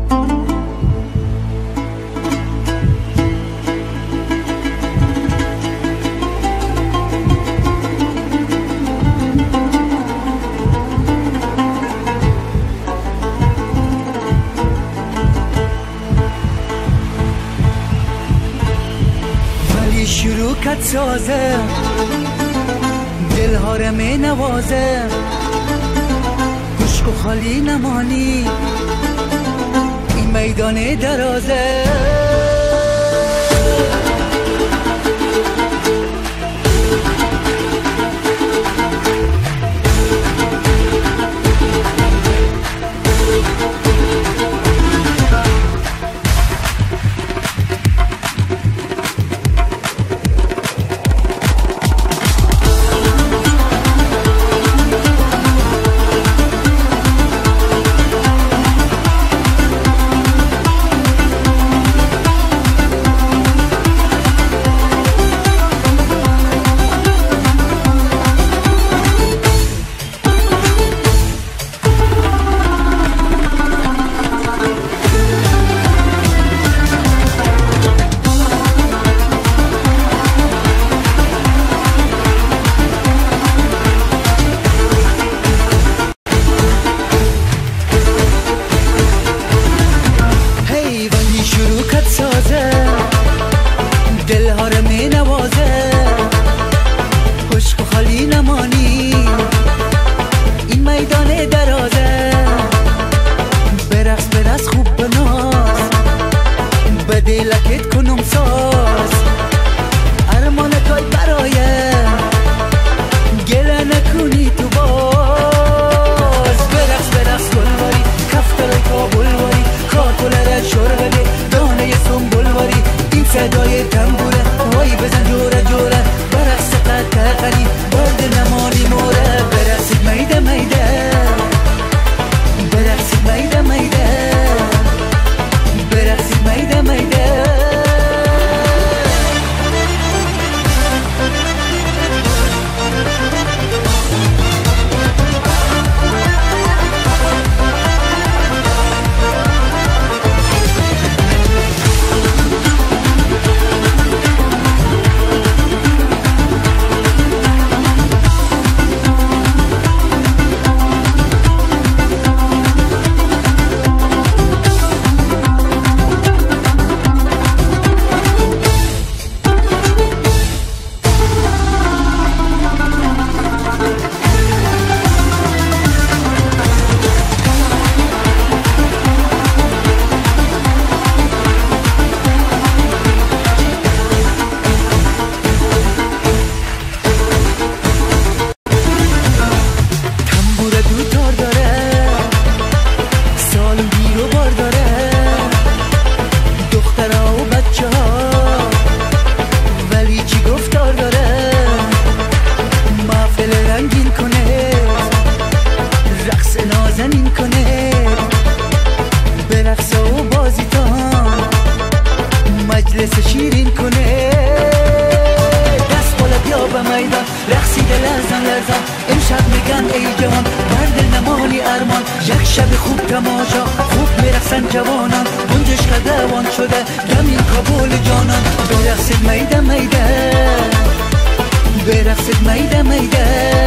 شروع کت سازه دلها رو می نوازه خشک و خالی نمانی این میدان درازه دلها رو می نوازه خشک و خالی نمانی این میدان درازه برقص برقص خوب بناز به دلکت کنم ساز ارمانتای برایه گله نکنی تو باز برقص برقص گلواری کفترای کابل واری خاطره شربه دانه سنبول واری این صدای تنبوره وای بزن جوره جوره برقص قطعی برد نمانی موره برقصید میده میده برقصید میده میده برقصید میده میده شیرین کنه دست بالا بیا به میدان رقصیده لرزان لرزان امشب میگن ای جوان برد نمانی ارمان یک شب خوب تماشا خوب میرقصن جوانان گنجش قدوان شده گمین کابل جانان برقصید میده میده برقصید میده میده